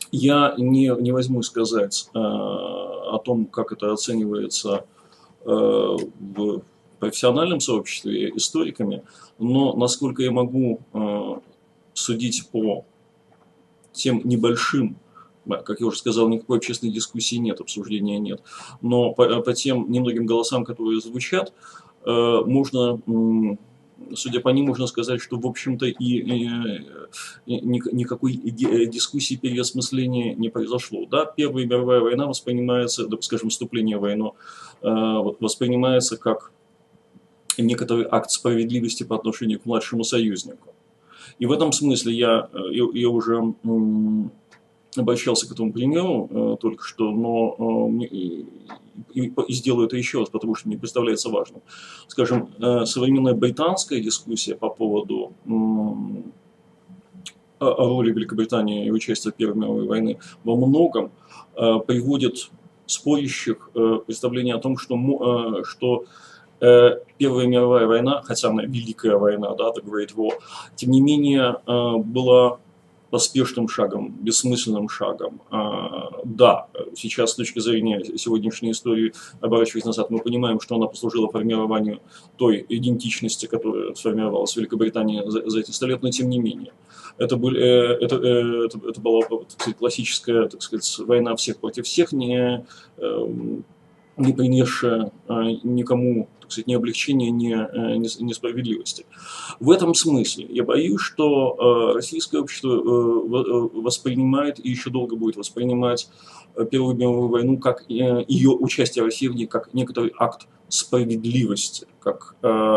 Я не возьму сказать о том, как это оценивается в профессиональном сообществе историками, но насколько я могу судить по тем небольшим, как я уже сказал, никакой общественной дискуссии нет, обсуждения нет, но по тем немногим голосам, которые звучат, можно, судя по ним, можно сказать, что, в общем-то, никакой дискуссии, переосмысления не произошло. Да, Первая мировая война воспринимается, да, скажем, вступление в войну, воспринимается как некоторый акт справедливости по отношению к младшему союзнику. И в этом смысле я уже обращался к этому примеру только что, но и сделаю это еще раз, потому что мне представляется важным. Скажем, современная британская дискуссия по поводу роли Великобритании и участия в Первой мировой войны во многом приводит спорящих представление о том, что Первая мировая война, хотя она Великая война, да, The Great War, тем не менее была поспешным шагом, бессмысленным шагом. Да, сейчас с точки зрения сегодняшней истории, оборачиваясь назад, мы понимаем, что она послужила формированию той идентичности, которая сформировалась в Великобритании за эти 100 лет, но тем не менее. Это была, так сказать, классическая, так сказать, война всех против всех, не принесшая никому, так сказать, ни облегчения, ни справедливости. В этом смысле я боюсь, что российское общество воспринимает и еще долго будет воспринимать Первую мировую войну, как ее участие России в ней, как некоторый акт справедливости, как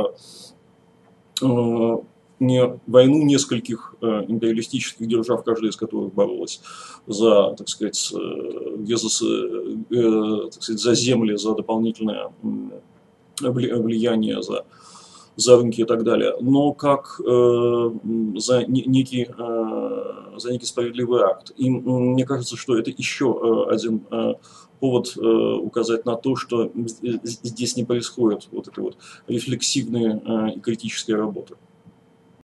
не войну нескольких империалистических держав, каждая из которых боролась за, так сказать, за земли, за дополнительное влияние, за рынки и так далее, но как за некий справедливый акт. И мне кажется, что это еще один повод указать на то, что здесь не происходит вот этой вот рефлексивной и критической работы.